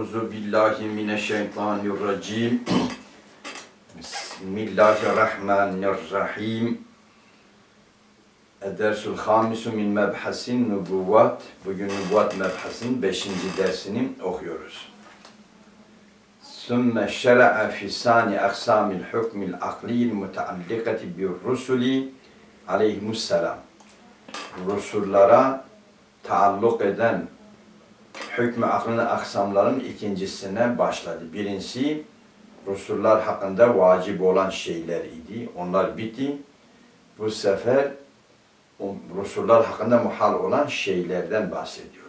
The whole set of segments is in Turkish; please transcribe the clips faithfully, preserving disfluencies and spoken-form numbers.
Euzu billahi mineşşeytanirracim. Bismillahirrahmanirrahim. Edersul hamisu min mebhasin nübüvvat. Bugün nübüvvat mebhasının beşinci dersini okuyoruz. Sümme şer'a fi sani aksamil hukmil akliyil muteallikati bir rusuli aleyhimusselam. Rusullara taalluk eden hükmü aklının aksamların ikincisine başladı. Birincisi, Resuller hakkında vacip olan şeyler idi. Onlar bitti. Bu sefer Resuller hakkında muhal olan şeylerden bahsediyor.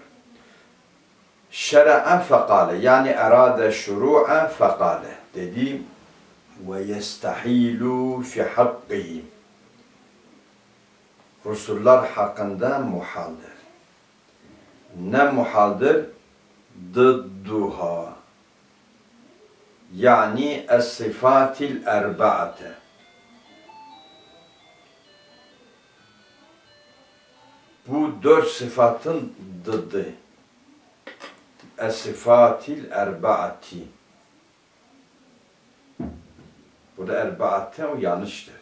Şer'a fekale, yani erade şuru'a fekale dedi. Ve yestahilu fi hakkihi. Resuller hakkında muhaldir. Ne muhaldir? Dıdduha. Yani es-sıfatil erba'ate. Bu dört sıfatın dıddı. Es-sıfatil erba'ati. Burada erba'ate o yanlıştır.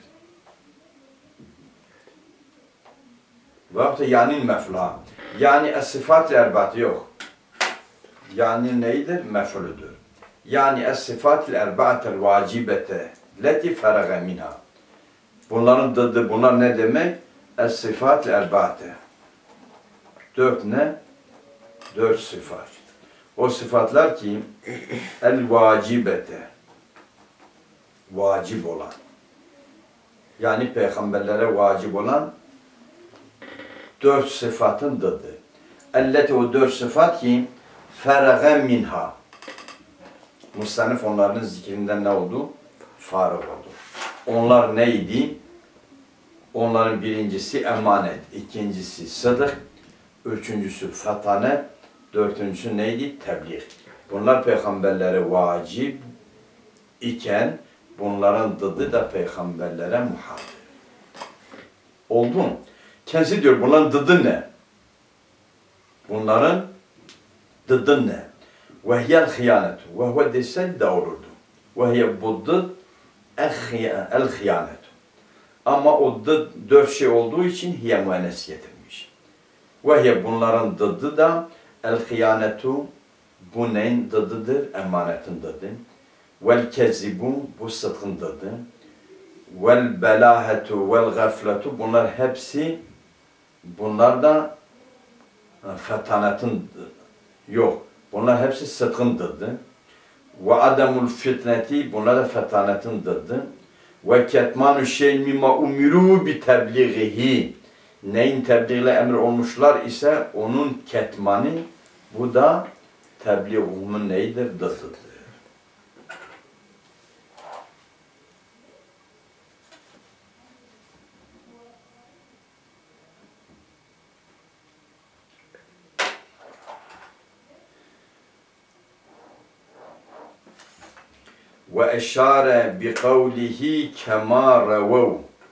Veyahut da yani mefla. Yani es-sıfatil erba'ati yok. Yani neydir? Mef'uludur. Yani es-sıfatil erba'atel vacibete leti feraga minha. Bunların dıddı, bunlar ne demek? Es-sıfatil erba'ate. Dört ne? Dört sıfat. O sıfatlar ki el vacibete, vacip olan. Yani peygamberlere vacip olan dört sıfatın dıddı. Elleti o dört sıfat ki feraga minha. Musannif onların zikrinden ne oldu? Farık oldu. Onlar neydi? Onların birincisi emanet, ikincisi sıdık, üçüncüsü fetanet, dördüncüsü neydi? Tebliğ. Bunlar peygamberlere vacip iken bunların dıdı da peygamberlere muhaldir. Oldu mu? Kendisi diyor bunların dıdı ne? Bunların dıdı ne? وَهِيَ الْخِيَانَةُ وَهُوَ dese doğrudur. وَهِيَ bu dıd el-hıyanet. Ama o dıd dört şey olduğu için hiye müennes getirmiş. وَهِيَ bunların dıdı da el-hıyanetu bu neyin dıdıdır? Emanetin dıdı. وَالْكَذِبُ bu sıdkın dıdı. وَالْبَلَاهَةُ وَالْغَفْلَةُ bunlar hepsi bunlar da fetanetin yok. Bunlar hepsi sıdkın dıdı. Ve adamul fitneti bunlar da fetanetin dıdı. Ve ketmanu şeyin mimma umiru bi tebliğihi. Neyin tebliğiyle emir olmuşlar ise onun ketmanı, bu da tebliğumun neydir? Dıdıdır. Ve eşare bi kavlihi kema revav.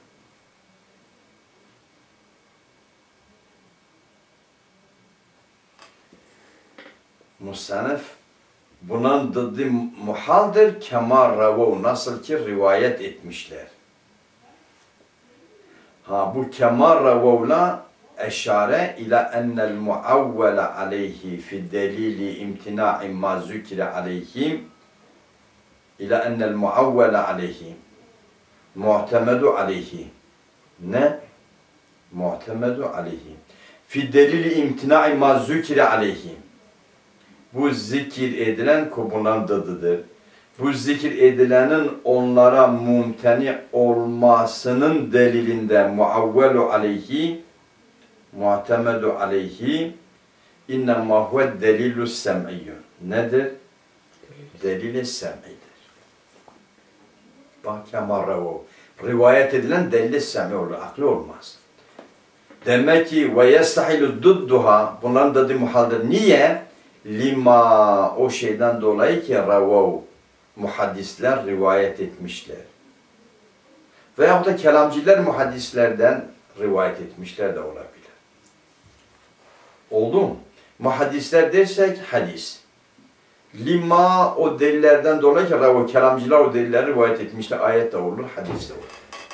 Musannif bunun dıddı muhaldir kema revav, nasıl ki rivayet etmişler. Ha bu kema revavla eşare ila ennel muavvele aleyhi fi delili imtina'i ma zükire aleyhim İlâ ennel muavvele aleyhi mu'temedu aleyhi ne? Mu'temedu aleyhi fi delili imtina'i ma zükire aleyhi bu zikir edilen bunun dıdıdır. Bu zikir edilenin onlara mumteni olmasının delilinde muavvelu aleyhi mu'temedu aleyhi innemâ huve delilü sem'iyyun nedir? Delil-i sem'idir. Bak kemarrevu. Rivayet edilen delil-i sem'i olur. Aklı olmaz. Demek ki ve yestahilu dudduha bunların dıdı muhaldir. Niye? Lima o şeyden dolayı ki revav muhaddisler rivayet etmişler. Veyahut da kelamciler muhaddislerden rivayet etmişler de olabilir. Oldu mu? Muhaddisler dersek hadis. Lima o delillerden dolayı ki o kelamcılar o delilleri rivayet etmişler. Ayet de olur, hadis de olur.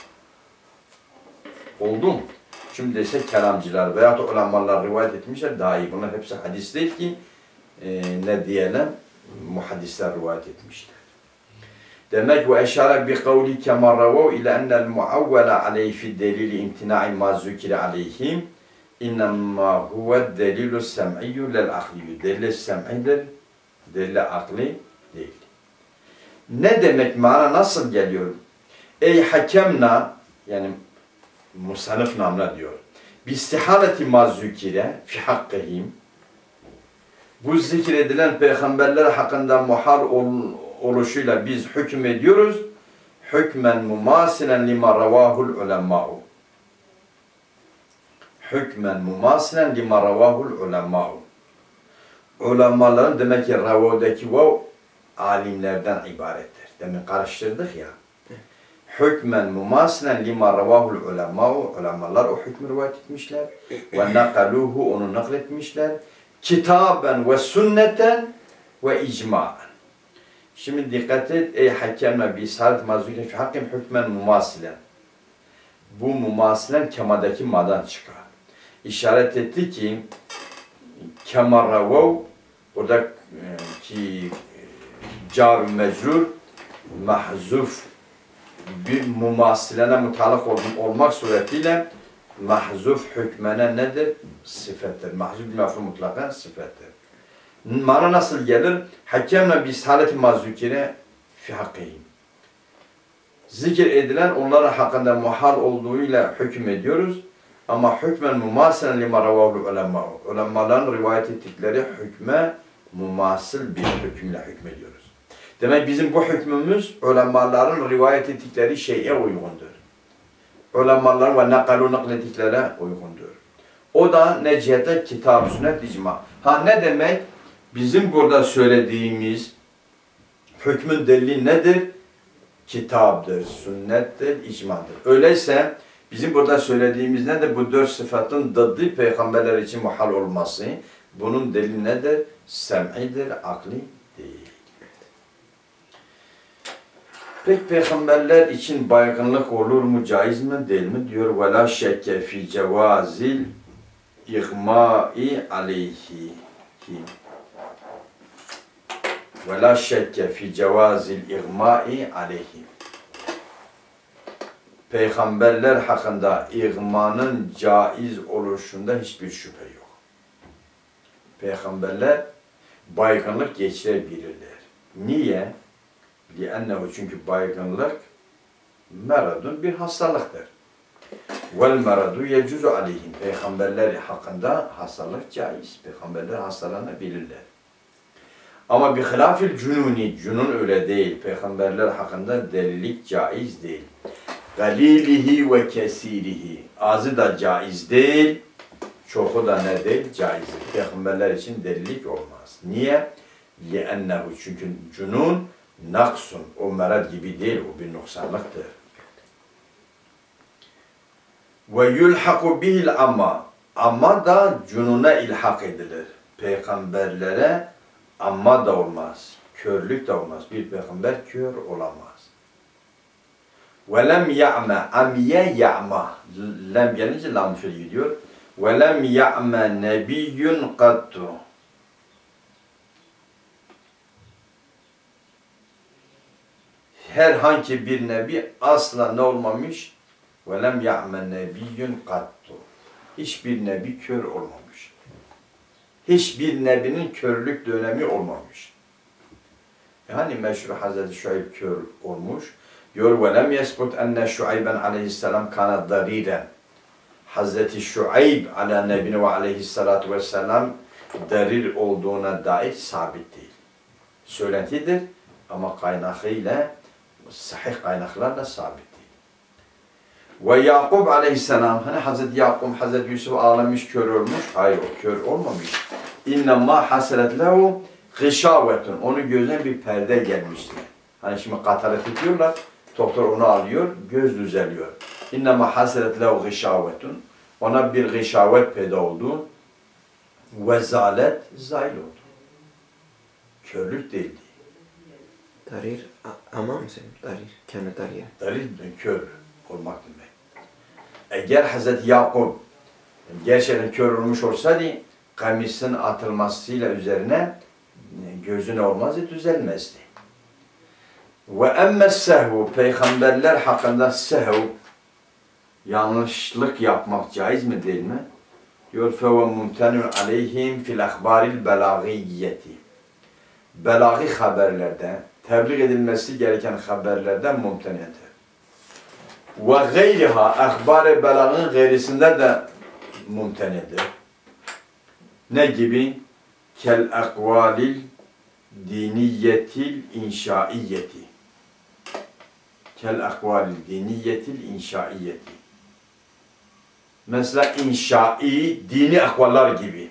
Oldu mu? Şimdi ise kelamcılar veya da ulemalar rivayet etmişler daha iyi. Bunlar hepsi hadis değil ki e, ne diyelim muhaddisler rivayet etmişler. Demek ve eşare bi kavli kema ravav ila enel muavvela aleyhi fi delili imtina'i ma zükire aleyhim innema huve delilu sem'iyyü lel akliyü. Delil sem'idir, delil akli değil. Ne demek mana nasıl geliyor? Ey hakemna yani musannif namına diyor. Bi istihaleti ma zükire fi hakkihim. Bu zikredilen peygamberler hakkında muhal ol, oluşuyla biz hüküm ediyoruz. Hükmen mumasilen lima ravahul ulemâ'u. Hükmen mumasilen lima ravahul ulemâ'u. Ulemaların demek ki ravadaki vav alimlerden ibarettir. Demin karıştırdık ya. Hükmen mumasilen lima ravahul ulemâ'u. Ulemalar o hükmü rivayet etmişler. Ve nakaluhu onu nakletmişler. Kitaben ve sünneten ve icmaen. Şimdi dikkat et. Ey hakemle bi isalet mazûle fi hakim hükmen mumasilen. Bu mumasilen kemadaki madan çıkar. İşaret etti ki kemarravav buradaki car mecrur mahzuf bir mumasilene mutalak olmak suretiyle mahzuf hükmene nedir? Sıfettir. Mahzuf bir mefhum mutlakan sıfettir. Mana nasıl gelir? Hakemle biz haleti mazukire fi hakkihim. Zikir edilen onların hakkında muhal olduğuyla hüküm ediyoruz. Ama hükmen mumasilen lima ravavlu ulema. Ulemaların rivayet ettikleri hükme mumasıl bir hükümle hükmediyoruz. Demek bizim bu hükmümüz ulemaların rivayet ettikleri şeye uygundur. Ulemalar ve nakalu naklettiklere uygundur. O da ne cihete? Kitab, sünnet, icma. Ha ne demek? Bizim burada söylediğimiz hükmün delili nedir? Kitaptır, sünnettir, icmadır. Öyleyse bizim burada söylediğimiz nedir? Bu dört sıfatın dıddı peygamberler için muhal olması. Bunun delili nedir? Sem'idir, akli değil. Peki peygamberler için baygınlık olur mu, caiz mi, değil mi? Diyor وَلَا شَكَّ فِي جَوَازِ الْاِغْمَاءِ عَلَيْهِ وَلَا شَكَّ فِي جَوَازِ الْاِغْمَاءِ عَلَيْهِ Peygamberler hakkında igmanın caiz oluşunda hiçbir şüphe yok. Peygamberler baygınlık geçirebilirler. Niye? لِأَنَّهُ çünkü baygınlık meradun bir hastalıktır. وَالْمَرَدُ يَجُزُ عَلَيْهِمْ Peygamberler hakkında hastalık caiz. Peygamberler hastalanabilirler. Ama bir hilafil cununi, cunun öyle değil. Peygamberler hakkında delilik caiz değil. Galilihi ve kesirihi. Azı da caiz değil. Çoku da ne değil? Caizdir. Peygamberler için delilik olmaz. Niye? لِأَنَّهُ çünkü cunun naksun. O merad gibi değil. O bir noksanlıktır. Ve yulhaku bihil amma. Amma da cununa ilhak edilir. Peygamberlere amma da olmaz. Körlük de olmaz. Bir peygamber kör olamaz. Ve lem ya'me. Amiye ya'ma. Lem gelince lam fiil gidiyor. Ve lem ya'me nebiyyun qattu. Herhangi bir nebi asla ne olmamış? Ve lem ya'me nebiyyun qattu. Hiçbir nebi kör olmamış. Hiçbir nebinin körlük dönemi olmamış. Yani meşhur Hazreti Şuayb kör olmuş. Diyor ve lem yesbut enne Şuayben aleyhisselam kana dariren. Hazreti Şuayb ala nebine ve aleyhissalatu vesselam darir olduğuna dair sabit değil. Söylentidir ama kaynakıyla sahih kaynaklarla sabit değil. Ve Yakub aleyhisselam hani Hazreti Yakub Hazreti Yusuf ağlamış kör olmuş. Hayır o kör olmamış. İnnemâ haselet lehu gışâvetun. Onun gözüne bir perde gelmişti. Hani şimdi kataret ediyorlar. Doktor onu alıyor, göz düzeliyor. İnnemâ haselet lehu gışâvetun. Ona bir gışavet peyda oldu. Ve zalet zail oldu. körlük değildi. Darir ama mısın? Darir. Kendi darir. Darir kör olmak demek. Eğer Hazreti Yakup gerçekten kör olmuş olsaydı, kamisin atılmasıyla üzerine gözüne olmazdı, düzelmezdi. Ve emmes sehvu, peygamberler hakkında sehv, yanlışlık yapmak caiz mi değil mi? Diyor feve mumtenun aleyhim fil ahbaril belagiyyeti. Belagi haberlerden, tebliğ edilmesi gereken haberlerden mumtenedir. Ve gayriha, ahbar-ı belagın gayrisinde de mumtenedir. Ne gibi? Kel akvalil diniyetil inşaiyeti. Kel akvalil diniyetil inşaiyeti. Mesela inşai, dini akvallar gibi.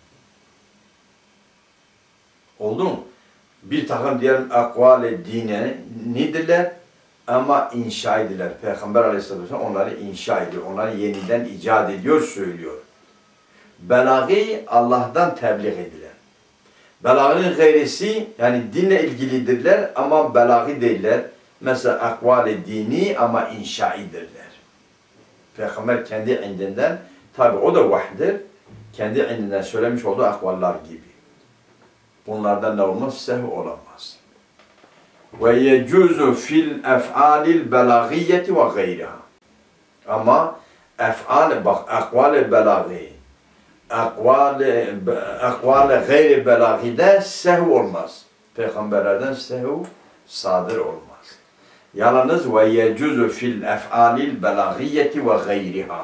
Oldu mu? Bir takım diyelim akval-i dine nedirler? Ama inşa ediler. Peygamber Aleyhisselatü Vesselam onları inşa ediyor. Onları yeniden icat ediyor, söylüyor. Belagi Allah'tan tebliğ edilen. Belagın gayrisi yani dinle ilgilidirler ama belagi değiller. Mesela akval-i dini ama inşaidirler. Peygamber kendi indinden, tabi o da vahdir, kendi indinden söylemiş olduğu akvallar gibi. Bunlardan ne olmaz? Sehv olamaz. Ve yecuzu fil ef'alil belagiyyeti ve gayriha. Ama ef'al, bak akval-i belagi, akval-i akval gayri belagide sehv olmaz. Peygamberlerden sehv sadır olmaz. Yalnız ve yecuzu fil ef'alil belagiyyeti ve gayriha.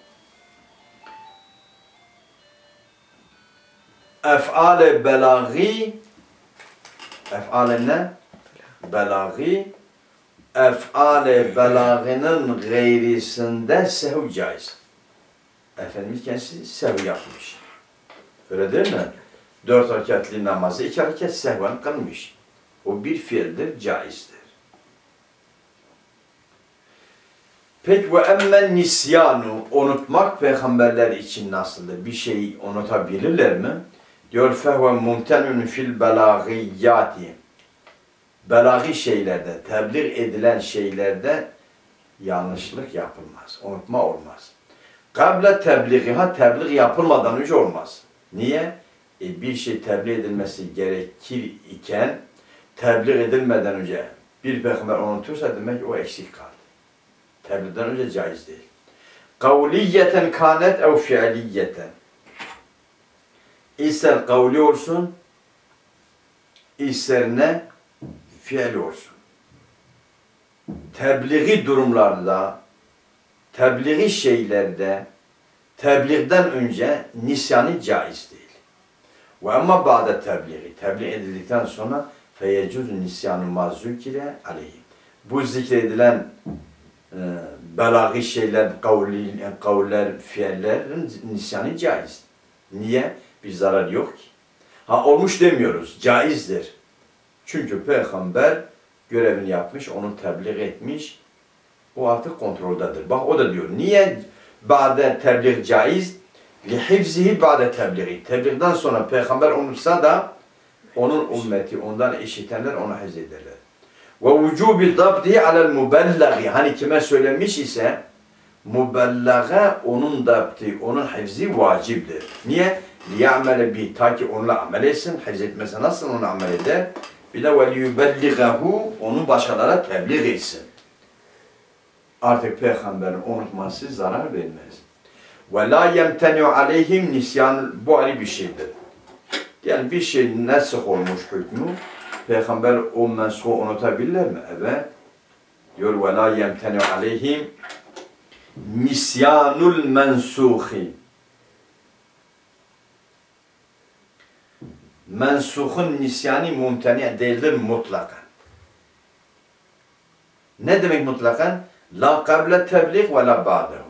Ef'al-i belagi, ef'al-i ne? Belagi, ef'al-i belaginin gayrisinde sehv caiz. Efendimiz kendisi sehv yapmış. Öyle değil mi? Dört rekatli namazı iki rekat sehven kılmış. O bir fiildir, caizdir. Peki ve emmen nisyanu, unutmak peygamberler için nasıldır? Bir şeyi unutabilirler mi? Diyor fehve mumtenun fil belagiyyati. Belagi şeylerde, tebliğ edilen şeylerde yanlışlık yapılmaz. Unutma olmaz. Kable tebliğiha, tebliğ yapılmadan önce olmaz. Niye? E bir şey tebliğ edilmesi gerekir iken tebliğ edilmeden önce bir peygamber unutursa demek o eksik kaldı. Tebliğden önce caiz değil. Kavliyeten kanet ev fiiliyeten. İster kavli olsun, ister ne? Fiil olsun. Tebliği durumlarda, tebliği şeylerde, tebliğden önce nisyanı caiz değil. Ve ama ba'de tebliği, tebliğ edildikten sonra feyecuz nisyanu mazukire aleyhi. Bu zikredilen e, belagi şeyler, kavli, kavler, fiillerin nisyanı caiz. Niye? Bir zarar yok ki. Ha olmuş demiyoruz, caizdir. Çünkü peygamber görevini yapmış, onu tebliğ etmiş. O artık kontroldadır. Bak o da diyor. Niye ba'de tebliğ caiz? Lihifzihi ba'de tebliği. Tebliğden sonra peygamber unutsa da onun ümmeti, ondan işitenler ona hifz ederler. Ve vücubi dabdihi alel mubellagi. Hani kime söylemiş ise mubellaga onun dabdi, onun hifzi vaciptir. Niye? Liya'mele bi, ta ki onunla amel etsin. Hifz etmese nasıl onu amel eder? Bir de ve liyubelligahu, onu başkalara tebliğ etsin. Artık peygamberin unutması zarar vermez. Ve la yemteniu aleyhim nisyan, bu ayrı bir şeydir. Yani bir şey nesih olmuş hükmü, peygamber o mensuhu unutabilirler mi? Evet. Diyor ve la yemteniu aleyhim nisyanul mensuhi. Mensuhun nisyani mumteni değildir mutlakan. Ne demek mutlakan? La kable tebliğ ve la ba'dehu.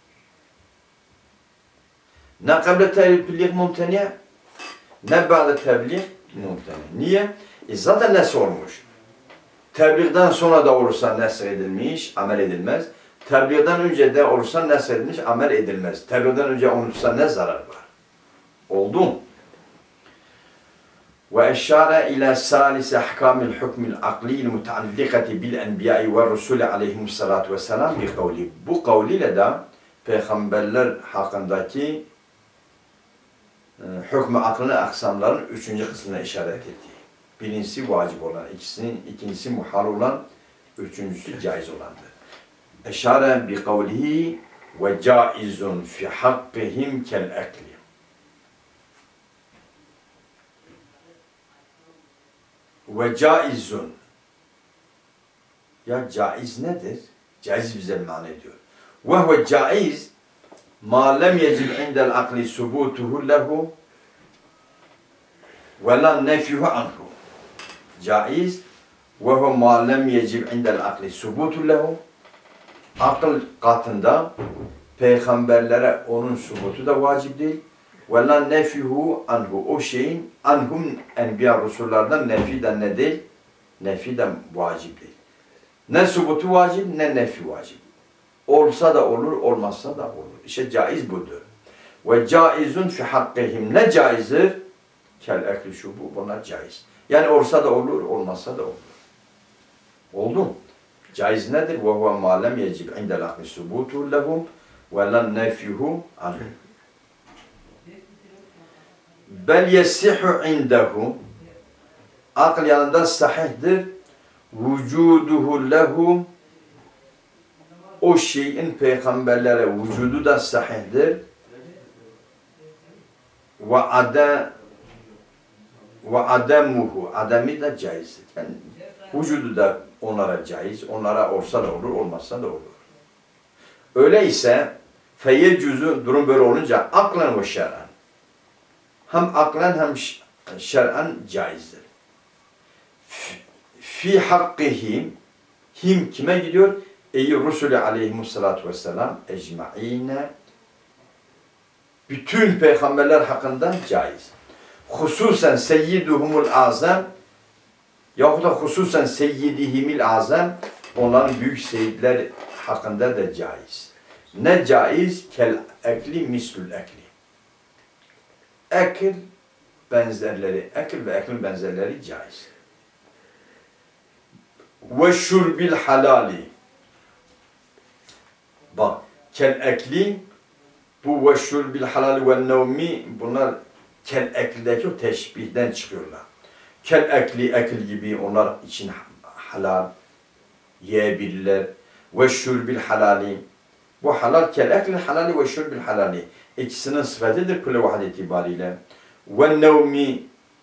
Ne kable tebliğ mumteni, ne ba'de tebliğ mumteni. Niye? E zaten nesih olmuş. Tebliğden sonra da olursa nesih edilmiş, amel edilmez. Tebliğden önce de olursa nesih edilmiş, amel edilmez. Tebliğden önce unutsa ne zarar var? Oldu mu? وأشار إلى ثالث أحكام الحكم العقلي المتعلقة بالأنبياء والرسل عليهم الصلاة والسلام بقوله. Bu kavliyle de peygamberler hakkındaki e, hükmü aklına aksamların üçüncü kısmına işaret etti. Birincisi vacip olan, ikisinin, ikincisi muhal olan, üçüncüsü caiz olandır. Eşare bi kavlihi ve caizun fi hakkihim kel ekli. Ve caizun. Ya caiz nedir? Caiz bize mana ediyor. Ve huve caiz ma lem yecib indel akli subutuhu lehu ve la nefyuhu anhu. Caiz ve huve ma lem yecib indel akli subutuhu lehu. Akıl katında peygamberlere onun subutu da vacip değil. Ve la nefyuhu anhu. O şeyin anhum enbiya rusullardan nefiden ne değil? Nefiden vacip değil. Ne subutu vacip ne nefi vacip. Olsa da olur, olmazsa da olur. İşte caiz budur. Ve caizun fi hakkihim. Ne caizdir? Kel ekli şubu. Buna caiz. Yani olsa da olur, olmazsa da olur. Oldu mu? Caiz nedir? Ve huve ma lem yecib indel akli subutu lehum ve lan nefyuhu anhum. Bel yesihu indehu. Akıl yanında sahihdir. Vücuduhu lehum. O şeyin peygamberlere vücudu da sahihdir. Ve ada ve ademuhu. Ademi de caizdir. Yani vücudu da onlara caiz. Onlara olsa da olur, olmazsa da olur. Öyleyse feyyecuzu durum böyle olunca aklen ve şer'an. Hem aklen hem şer'an caizdir. Fi hakkihim. Him kime gidiyor? Ey Resulü aleyhimussalatu vesselam ecma'ine. Bütün peygamberler hakkında caiz. Hususen seyyiduhumul azam yahut da hususen seyyidihimil azam onların büyük seyitler hakkında da caiz. Ne caiz? Kel ekli mislül ekli. Ekil benzerleri, ekil ve eklin benzerleri caiz. Ve şurbil halali. Bak, kel ekli, bu ve şurbil halali ve nevmi, bunlar kel eklideki o teşbihden çıkıyorlar. Kel ekli, ekil gibi onlar için halal, yiyebilirler. Ve şurbil halali. Bu halal, kel ekli halali ve şurbil halali. İkisinin sıfatıdır kule vahid itibariyle. Ve nevmi,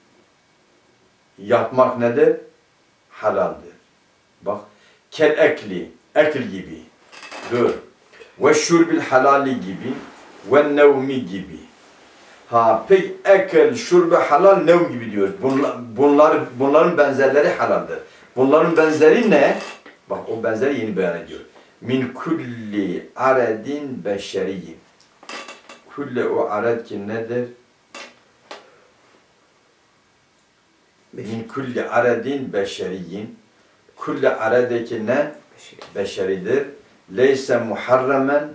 yatmak nedir? Halaldir. Bak, kel ekli, ekil gibi. Dur. Ve şurbil halali gibi. Ve nevmi gibi. Ha, peki ekil, şurbe halal, nevm gibi diyoruz. Bunlar, bunlar, bunların benzerleri halaldir. Bunların benzeri ne? Bak, o benzeri yeni beyan ediyor. Min kulli aredin beşeriyyin. Kulli o ared ki nedir? Min kulli aredin beşeriyyin. Kulli aredeki ne? Beşeridir. Leyse muharramen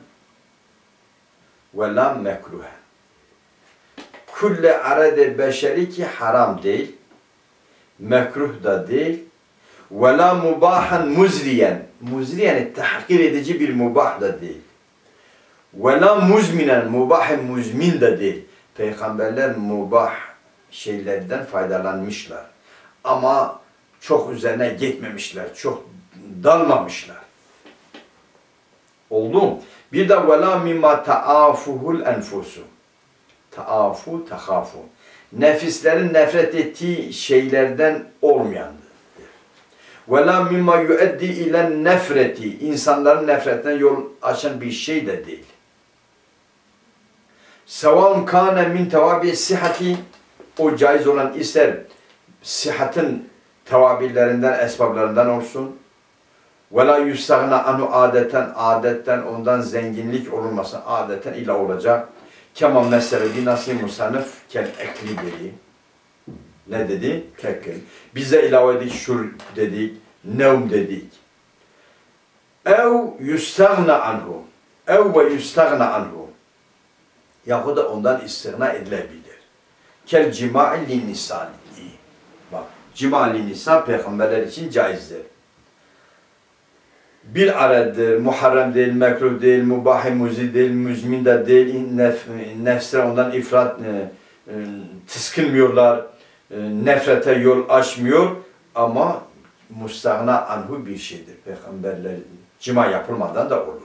ve la mekruhen. Kulli arede beşeri ki haram değil. Mekruh da değil. Ve la mubahan muzriyen. Muzriyen tahkir edici bir mubah da değil. Ve la muzminen. Mubahin muzmin de değil. Peygamberler mubah şeylerden faydalanmışlar. Ama çok üzerine gitmemişler. Çok dalmamışlar. Oldu mu? Bir de وَلَا مِمَّا تَعَافُهُ الْاَنْفُسُ. Taafu, tahafu. Nefislerin nefret ettiği şeylerden olmayandır. وَلَا مِمَّا يُؤَدِّي اِلَى nefreti. İnsanların nefretine yol açan bir şey de değil. سَوَانْ كَانَ مِنْ تَوَابِي sihati. O caiz olan ister sihatin tevabillerinden, esbablarından olsun. وَلَا يُسْتَغْنَا anu adeten, adetten ondan zenginlik olunmasın. Adeten ila olacak. Kema meselebi nasıl musannif kel ekli dedi. Ne dedi? Kekil. Bize ilave edik, şur dedik, nevm dedik. Ev yustagna anhu. Ev ve yustagna anhu. Yahut da ondan istigna edilebilir. Kel cima'i lin nisani. Cimali nisa peygamberler için caizdir. Bir aradır, muharrem değil, mekruh değil, mubah-i muzi değil, müzmin de değil, nef, nefsine ondan ifrat e, e, tıskınmıyorlar, e, nefrete yol açmıyor ama mustagna anhu bir şeydir. Peygamberler cima yapılmadan da olur.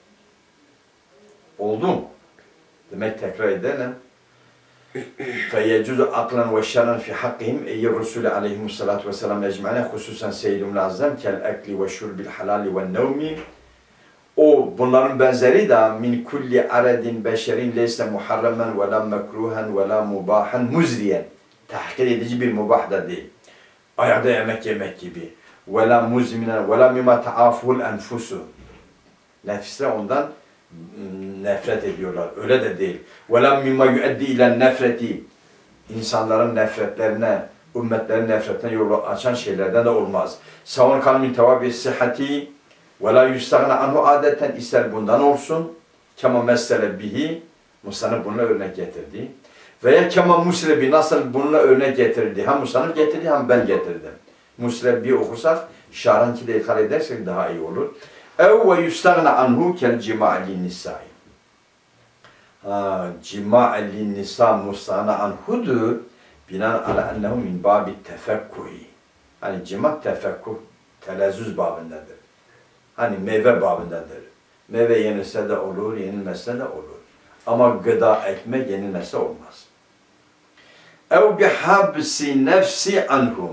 Oldu mu? Demek tekrar edelim. فَيَجُزُ عَقْلًا وَشَرًا فِي حَقِّهِمْ اَيِّ الرُّسُولِ عَلَيْهِمُ الصَّلَاةُ وَسَلَامُ اَجْمَعِينَ خُصُوصًا سَيِّدُ الْعَظَّمِ كَالْاَكْلِ وَالشُّرْبِ الْحَلَالِ وَالنَّوْمِ. O bunların benzeri de min kulli aradin beşerin leyse muharramen ve la mekruhen ve la mubahen muzriyen. Tahkir edici bir mubah da değil. Ayakta yemek yemek gibi. Ve la muzminen ve la mimma taaful enfusu. Nefisler ondan nefret ediyorlar. Öyle de değil. Ve la mimma yuaddi ile nefreti. İnsanların nefretlerine, ümmetlerin nefretine yolu açan şeylerden de olmaz. Savun kan min tevabi sıhhati ve la yustagna anhu adeten ister bundan olsun. Kema mesele bihi. Musa'nın bununla örnek getirdi. Veya kema muslebi nasıl bununla örnek getirdi. Hem Musa'nın getirdi hem ben getirdim. Muslebi okursak şaranki de ikare edersek daha iyi olur. Ev ve yustagna anhu kel cima'li nisai. Cima'li nisa mustagna anhudur. Binaen ala ennehu min babi tefekkuhi. Hani cima tefekkuh, telezzüz babındadır. Hani meyve babındadır. Meyve yenilse de olur, yenilmezse de olur. Ama gıda, ekmek yenilmezse olmaz. Ev bihabsi nefsi anhu.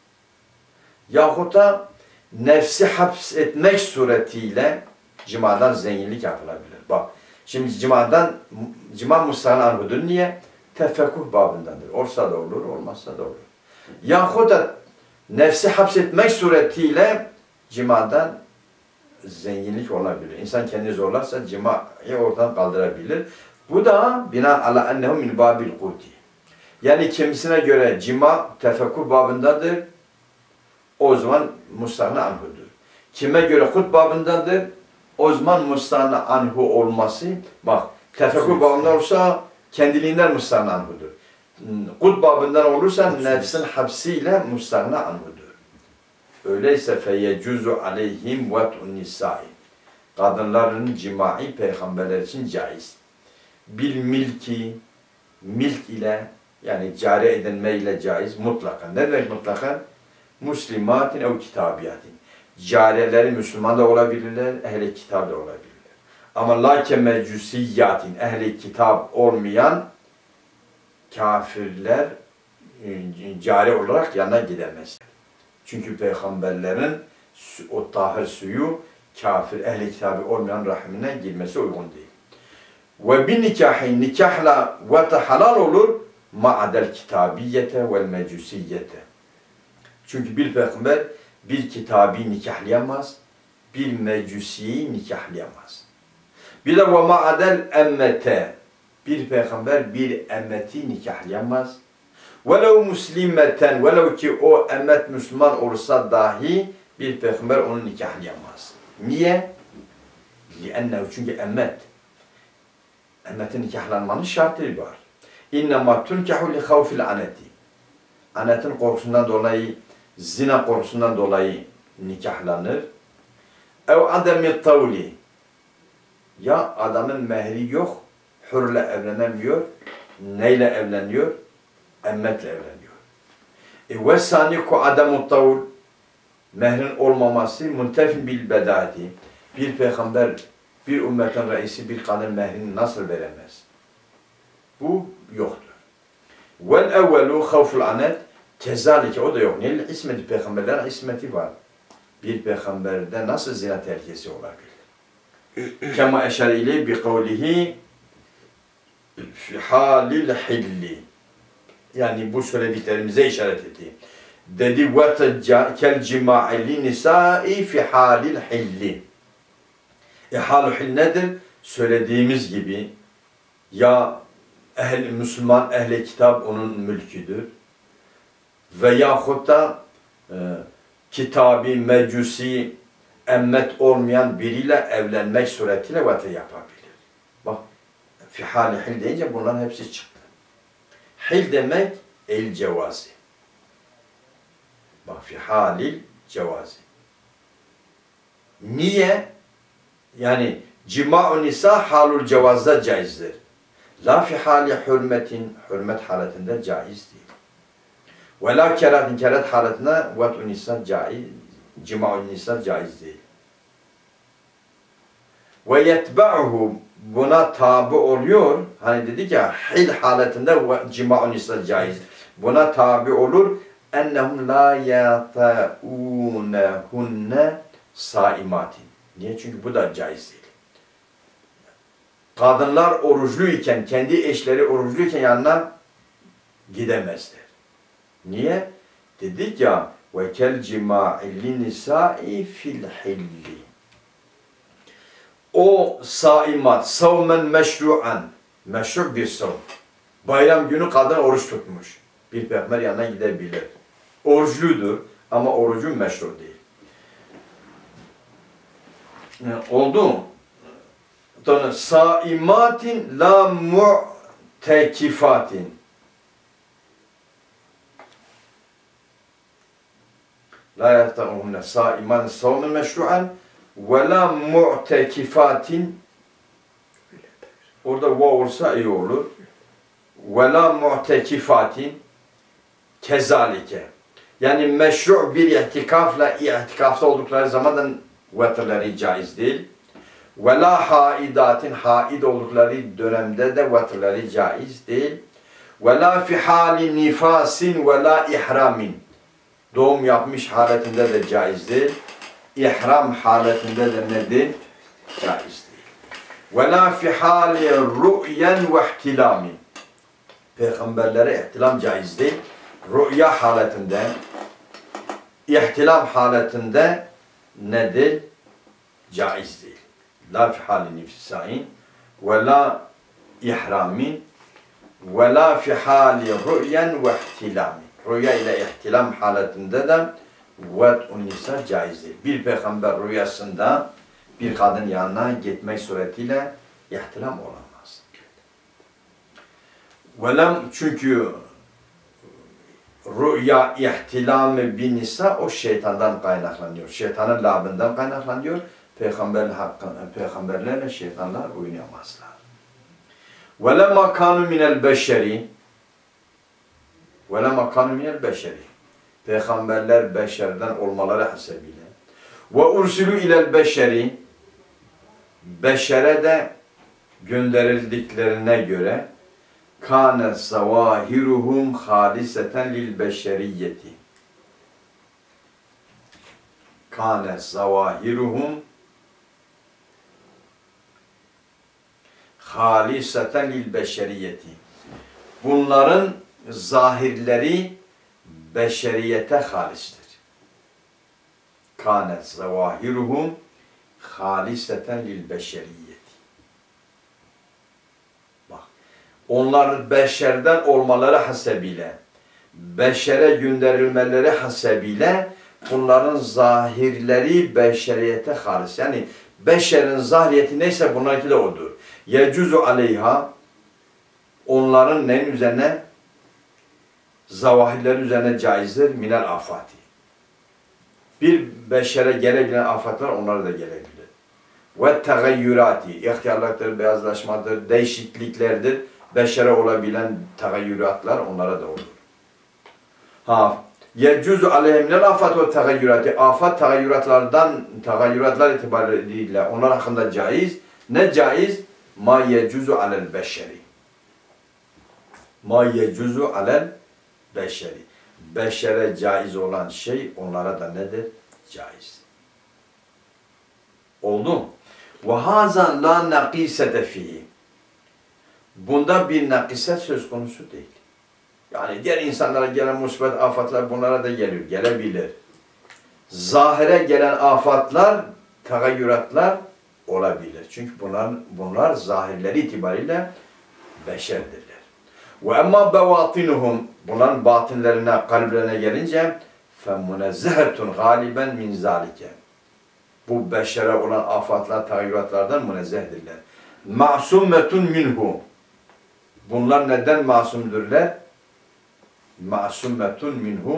Yahut da nefsi hapsetmek suretiyle cimadan zenginlik yapılabilir. Bak, şimdi cimadan, cima mustagna anhudur. Niye? Tefekkuh babındandır. Olsa da olur, olmazsa da olur. Yahut da nefsi hapsetmek suretiyle cimadan zenginlik olabilir. İnsan kendini zorlarsa cimayı ortadan kaldırabilir. Bu da bina ala ennehu min babil kuti. Yani kimisine göre cima tefekkuh babındadır. O zaman mustagna anhudur. Kime göre hut babındadır. O zaman mustagna anhu olması, bak tefekkuh babında olursa kendiliğinden mustagna anhudur. Kut babından olursa nefsin hapsiyle mustagna anhudur. Öyleyse feyecuzu aleyhim vet'un nisai. Kadınların cimai peygamberler için caiz. Bil milki, milk ile yani cari edinme ile caiz mutlaka. Ne demek mutlaka? Müslümatin ev kitabiyatin. Cariyeleri Müslüman da olabilirler, ehli kitap da olabilirler. Ama lâke mecusiyatin, ehli kitap olmayan kafirler cari olarak yanına gidemez. Çünkü peygamberlerin o tahir suyu kafir, ehli kitabı olmayan rahmine girmesi uygun değil. Ve bin nikahi nikahla ve halal olur ma'adel kitabiyete vel mecusiyete. Çünkü bir peygamber bir kitabı nikahlayamaz, bir mecusiyi nikahlayamaz. Bir de ve ma'adel emmete. Bir peygamber bir emmeti nikahlayamaz. Velev muslimeten, velev ki o emmet Müslüman olsa dahi bir peygamber onu nikahlayamaz. Niye? Liennehu, çünkü emmet. Emmetin nikahlanmanın şartları var. İnnemâ tunkehu li havfil aneti. Anetin korkusundan dolayı, zina korkusundan dolayı nikahlanır. Ev ademil tavli. Ya adamın mehri yok, hürle evlenemiyor, neyle evleniyor? Emmetle evleniyor. E ve saniku ademut tavul, mehrin olmaması muntefin bil bedati. Bir peygamber, bir ümmetin reisi bir kadın mehrini nasıl veremez? Bu yoktur. Vel evvelu havful anet, kezalike o da yok. Niye? İsmeti peygamberlerin ismeti var. Bir peygamberde nasıl zina tehlikesi olabilir? Kema eşer ile bi kavlihi fi halil hilli. Yani bu söylediklerimize işaret etti. Dedi ve kel cima'li nisai fi halil hilli. E halul hill nedir? Söylediğimiz gibi ya ehl Müslüman ehli kitap onun mülküdür. Veyahut da e, kitabı, mecusi, emmet olmayan biriyle evlenmek suretiyle vete yapabilir. Bak, fi hali hil deyince bunların hepsi çıktı. Hil demek el cevazi. Bak fi halil cevazi. Niye? Yani cima'u nisa halul cevazda caizdir. La fi hali hürmetin, hürmet haletinde caiz değil. Ve la keratin, keret haletinde vat'u nisa caiz, cima'u nisa caiz değil. Ve yetba'uhu, buna tabi oluyor. Hani dedik ya, hil haletinde cima'u nisa caiz. Buna tabi olur. Ennehum la yata'unehunne saimatin. Niye? Çünkü bu da caiz değil. Kadınlar oruçluyken, kendi eşleri oruçluyken yanına gidemezler. Niye? Dedik ya, ve kel cima'il nisa'i fil hilli. O saimat, savmen meşru'an, meşru bir savm. Bayram günü kadın oruç tutmuş. Bir peygamber yanına gidebilir. Oruçludur ama orucu meşru değil. Oldu mu? Saimatin la mu'tekifatin. La yata'unne saimatin savmen meşru'an ve la mu'tekifatin. Orada vav olsa iyi olur. Ve la mu'tekifatin kezalike. Yani meşru bir ihtikafla ihtikafta oldukları zamandan vetrleri caiz değil. Ve la haidatin, haid oldukları dönemde de vetrleri caiz değil. Ve la fi hali nifasin ve la ihramin. Doğum yapmış haletinde de caiz değil. İhram haletinde de nedir? Caiz değil. Ve la fi hali ru'yen ve ihtilamin. Peygamberlere ihtilam caiz değil. Rü'ya haletinde, ihtilam haletinde nedir? Caiz değil. La fi hali nifsain ve la ihramin ve la fi hali rü'yen ve ihtilamin. Rüya ile ihtilam haletinde de vat'un nisa caiz değil. Bir peygamber rüyasında bir kadın yanına gitmek suretiyle ihtilam olamaz. Velem, çünkü rüya ihtilamı bin nisa o şeytandan kaynaklanıyor. Şeytanın labından kaynaklanıyor. Peygamber hakkında, peygamberlerle şeytanlar oynayamazlar. Ve lemma kanu minel beşeri ve lemma kanu minel beşeri. Peygamberler beşerden olmaları hasebiyle. Ve ursilü ilel beşeri, beşere de gönderildiklerine göre kâne zavâhiruhum hâliseten lil beşeriyyeti. Kâne zavâhiruhum hâliseten lil beşeriyyeti. Bunların zahirleri beşeriyete halistir. Kâne zavâhiruhum hâliseten lil beşeriyyeti. Onlar beşerden olmaları hasebiyle, beşere gönderilmeleri hasebiyle bunların zahirleri beşeriyete halis. Yani beşerin zahiriyeti neyse bunlarki de odur. Yecuzu aleyha, onların neyin üzerine? Zavahirleri üzerine caizdir. Minel afati. Bir beşere gelebilen afatlar onlara da gelebilir. Ve tegayyürati, ihtiyarlıktır, beyazlaşmadır, değişikliklerdir. Beşere olabilen tegayyüratlar onlara da olur. Ha, yecuzu aleyhim minel afat ve tegayyürati. Afat tegayyüratlardan, tegayyüratlar itibariyle onlar hakkında caiz. Ne caiz? Ma yecuzu alel beşeri. Ma yecuzu alel beşeri. Beşere caiz olan şey onlara da nedir? Caiz. Oldu mu? Ve hazan la nakisete fihi. Bunda bir nakiset söz konusu değil. Yani diğer insanlara gelen musibet, afatlar bunlara da gelir, gelebilir. Zahire gelen afatlar, tegayyüratlar olabilir. Çünkü bunlar, bunlar zahirleri itibariyle beşerdirler. Ve emma bevatinuhum, bunların batinlerine, kalplerine gelince فَمُنَزَّهَةٌ galiben min zalike. Bu beşere olan afatlar, tegayyüratlardan münezzehdirler. Ma'sumetun minhu. Bunlar neden masumdurlar? Ma'sumetun minhu.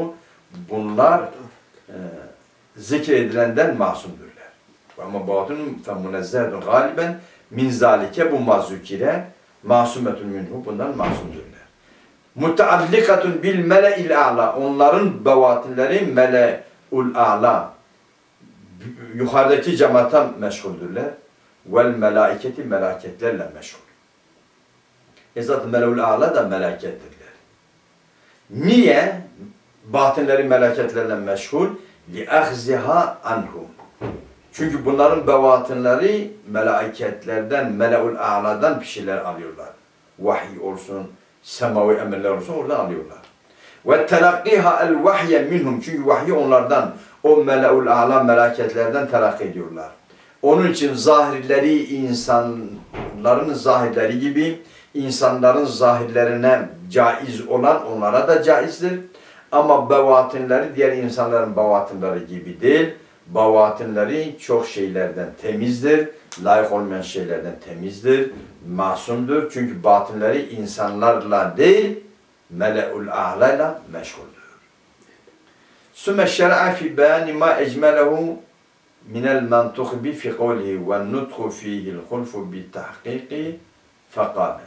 bunlar e, zikredilenden masumdurlar. Ama batın fe munezzehedun galiben min zalike bu mazukire masumetun minhu bundan masumdurlar. Mutaallikatun bil mele'il a'la onların bevatinleri mele'ul a'la yukarıdaki cemaata meşguldürler. Vel melaiketi melaketlerle meşgul. E zaten mele'ul a'la da melekettirler. Niye batinleri meleketlerle meşgul? Li ahziha anhum. Çünkü bunların bevatinleri meleketlerden, mele'ul a'ladan bir şeyler alıyorlar. Vahiy olsun, semavi emirler olsun oradan alıyorlar. Ve telakkiha el vahye minhum. Çünkü vahyi onlardan, o mele'ul a'la meleketlerden telakki ediyorlar. Onun için zahirleri insanların zahirleri gibi insanların zahirlerine caiz olan onlara da caizdir. Ama bevatinleri diğer insanların bevatinleri gibi değil. Bevatinleri çok şeylerden temizdir. Layık olmayan şeylerden temizdir. Masumdur. Çünkü batinleri insanlarla değil, mele'ul a'layla meşguldür. Sümme şer'a fi beyani ma ecmelehu minel mantuq bi fi kavlihi ve nutku fihi'l hulfu bi tahqiqi fekâme.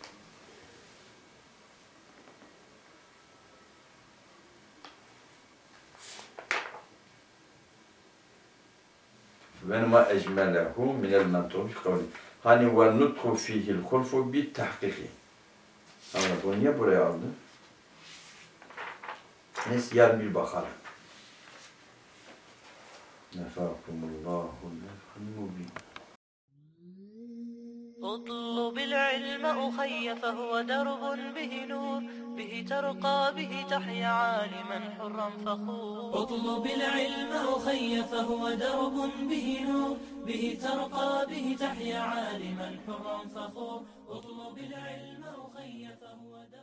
ve ma ecmelehu minel mentuğu fi kavli. Hani ve nutku fihil hulfu bi tahkiki. Ama bunu niye buraya aldı? Neyse yarın bir bakalım. Nefakumullahu nefhan mubin. اطلب العلم أخي فهو درب به نور به ترقى به تحيا عالما حرا فخور اطلب العلم أخي فهو درب به نور به ترقى به تحيا عالما حرا فخور اطلب العلم أخي فهو درب